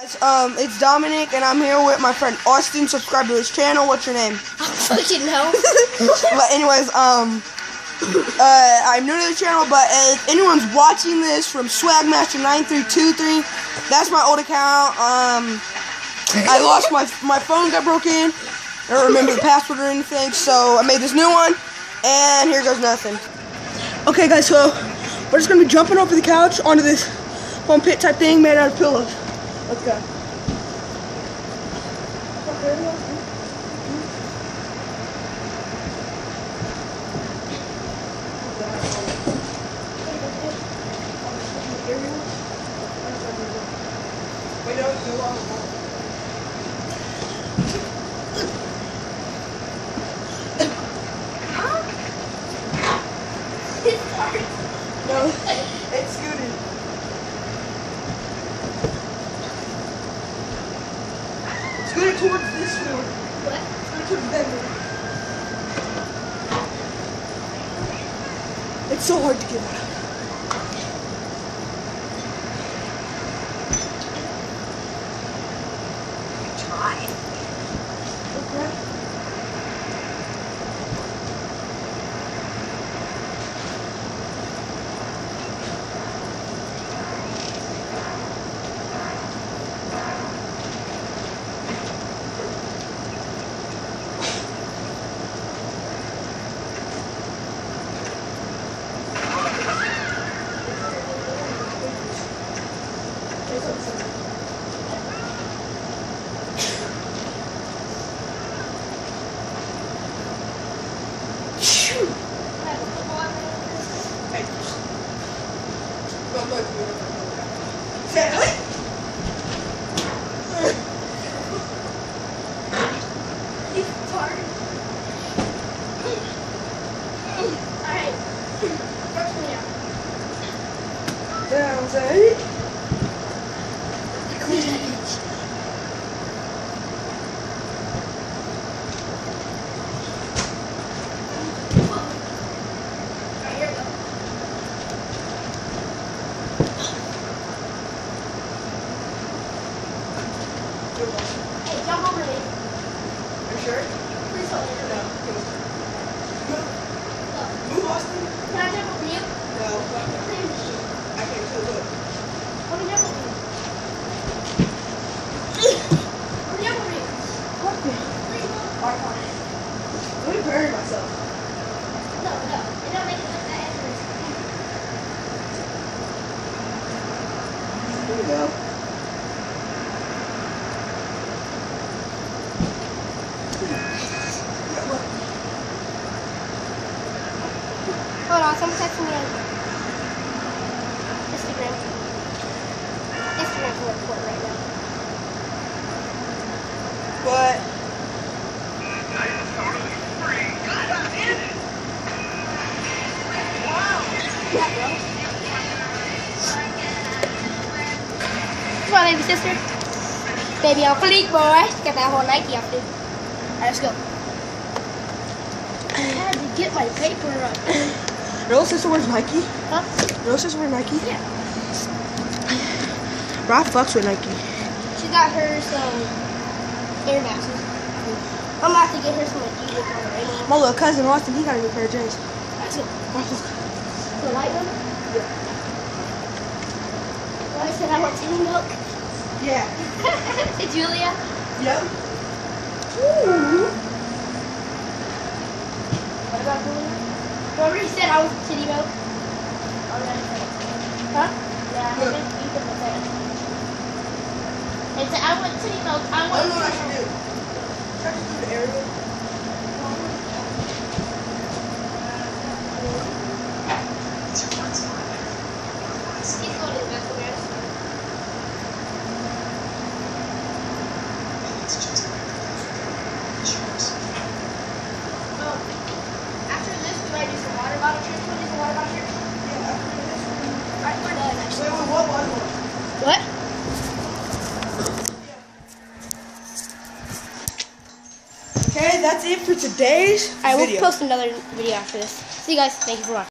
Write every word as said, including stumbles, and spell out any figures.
Um, it's Dominic, and I'm here with my friend Austin. Subscribe to his channel. What's your name? I fucking know. But anyways, um, uh, I'm new to the channel, but if anyone's watching this from Swagmaster nine three two three, that's my old account. Um, I lost my my phone, got broken. I don't remember the password or anything, so I made this new one, and here goes nothing. Okay, guys, so we're just gonna be jumping over the couch onto this foam pit type thing made out of pillows. Let's go. No, it's scooted. Scooted towards this door. What? Scooted towards that door. It's so hard to get out. Try. Okay. Down, say. Hey, jump over me. Are you sure? Please hold it. No. Move, Austin. Can I jump over you? No. Please. I can't tell what. Let me jump over you. Let me jump over you. Fuck me. Please hold. Alright, fine. Let me bury myself. No, no. It don't make it like that. Here we go. Hold on, someone texting me on Instagram. Instagram can report right now. But Yeah, bro. Come on, baby sister. Baby on fleek, boy. Got that whole Nike outfit. Alright, let's go. I had to get my paper up. your little sister wears Nike? Huh? Your little sister wears Nike? Yeah. Bro, I fucks with Nike. She got her some Air Maxes. I'm about to get her some Adidas on her anyway. My little cousin Austin, he got a new pair of jeans. That's it. My fuck. The light one? Yeah. Well, I said I want titty milk. Yeah. Hey, Julia. Yep. Ooh. What about Julia? Remember he said I was titty milk? Huh? Yeah, I think you could put that. He said, I want titty milk. I I want don't know what I titty should do. milk. Should I just do the aerial? He's going to the best of theirs. Oh, after this, do I do some water bottle tricks? Want to do some water bottle tricks? Yeah, after this. Alright, we're done actually. Wait, wait, what one? What? Okay, that's it for today's Alright, we'll video. post another video after this. See you guys. Thank you for watching.